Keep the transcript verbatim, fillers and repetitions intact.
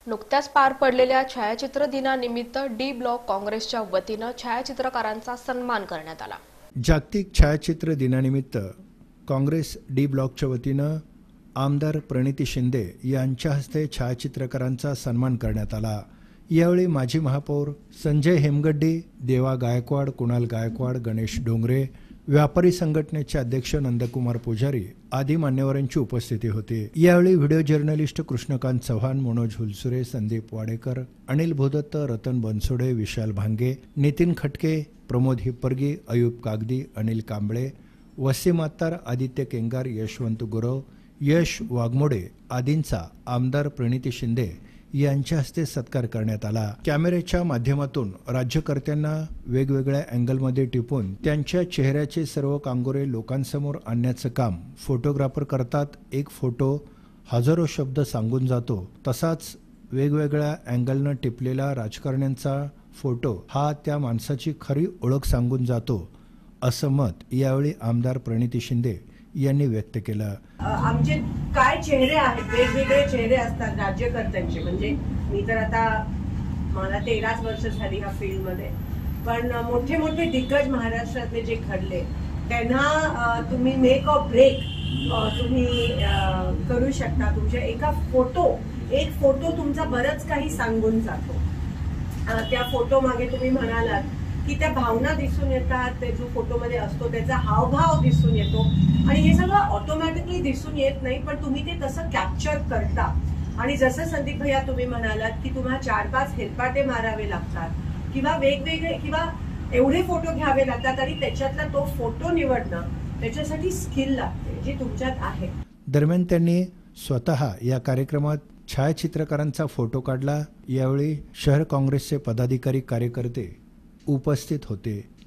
नुकत्याच पार पडलेल्या छायाचित्र दिनानिमित्त डी ब्लॉक काँग्रेसच्या वतीनं छायाचित्रकारांचा सन्मान करण्यात आला। जागतिक छायाचित्र दिनानिमित्त काँग्रेस डी ब्लॉकच्या वतीनं आमदार प्रणिती शिंदे यांच्या हस्ते छायाचित्रकारांचा सन्मान करण्यात आला। यावेळी माजी महापौर संजय हेमगड्डी, देवा गायकवाड, कुणाल गायकवाड, गणेश डोंगरे, व्यापारी संघटनेचे अध्यक्ष नंदकुमार पुजारी आदी मान्यवरांची उपस्थिती होती। यावेळी व्हिडिओ जर्नलिस्ट कृष्णकांत चव्हाण, मनोज हुलसुरे, संदीप वाडेकर, अनिल भोदत्त, रतन बनसोडे, विशाल भांगे, नितीन खटके, प्रमोद हिप्परगी, अयूब कागदी, अनिल कांबळे, वसीम अत्तार, आदित्य केंगार, यशवंत गुरव, यश वाघमोडे आदींचा आमदार प्रणिती शिंदे यांच्या हस्ते सत्कार करण्यात आला। कॅमेऱ्याच्या माध्यमातून राज्यकर्त्यांना वेगवेगळ्या अँगलमध्ये टिपून त्यांच्या चेहऱ्याचे सर्व कांगोरे लोकांसमोर आणण्याचं काम फोटोग्राफर करतात। एक फोटो हजारो शब्द सांगून जातो, तसाच वेगवेगळ्या अँगलनं टिपलेला राजकारण्यांचा फोटो हा त्या माणसाची खरी ओळख सांगून जातो, असं मत यावेळी आमदार प्रणिती शिंदे यांनी व्यक्त केलं। आमचे काय चेहरे आहेत, वेगवेगळे चेहरे असतात राज्यकर्त्यांचे। म्हणजे मी तर आता मला तेराच वर्ष झाली ह्या फील्ड मध्ये, पण मोठे मोठे दिग्गज महाराष्ट्रातले जे घडले त्यांना तुम्ही मेक ऑर ब्रेक तुम्ही करू शकता। तुमच्या एका फोटो एक फोटो तुमचा बरंच काही सांगून जातो। त्या फोटो मागे तुम्ही म्हणालात की त्या भावना दिसून येतात, ते जो फोटोमध्ये असतो त्याचा हावभाव दिसून येतो, आणि हे सगळं ऑटोमॅटिकली दिसून येत नाही, पण तुम्ही ते तसं कॅप्चर करता। आणि जसं संदीप भैया तुम्ही म्हणालात की तुम्हाला चार पाच हेलपाटे मारावे लागतात किंवा वेगवेगळे किंवा एवढे फोटो घ्यावे लागतात, आणि त्याच्यातला तो फोटो निवडणं त्याच्यासाठी स्किल लागते जी तुमच्यात आहे। दरम्यान त्यांनी स्वतः या कार्यक्रमात छायाचित्रकारांचा फोटो काढला। यावेळी शहर काँग्रेसचे पदाधिकारी कार्यकर्ते उपस्थित होते।